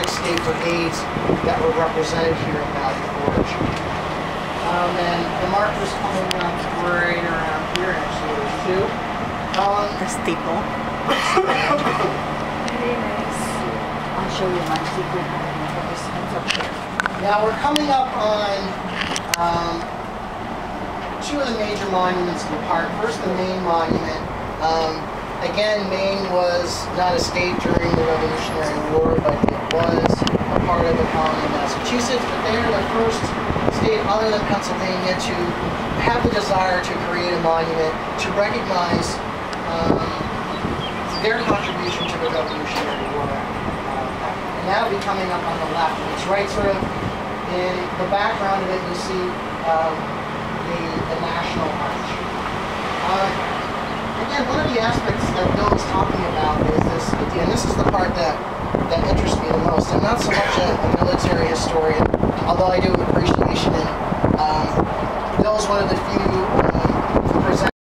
state brigades that were represented here at Valley Forge. And the markers coming up right around here, actually there's two. The staple. Very nice. I'll show you my secret hiding place. It's up there. Now we're coming up on two of the major monuments in the park. First, the Maine Monument. Again, Maine was not a state during the Revolutionary War, but it was a part of the colony of Massachusetts. But they are the first state other than Pennsylvania to have the desire to create a monument to recognize their contribution to the Revolutionary War. And that'll be coming up on the left. It's right sort of in the background of it, you see the National Arch. Again, one of the aspects that Bill was talking about is this idea, and this is the part that interests me the most. I'm not so much a military historian, although I do have appreciation in Bill's one of the few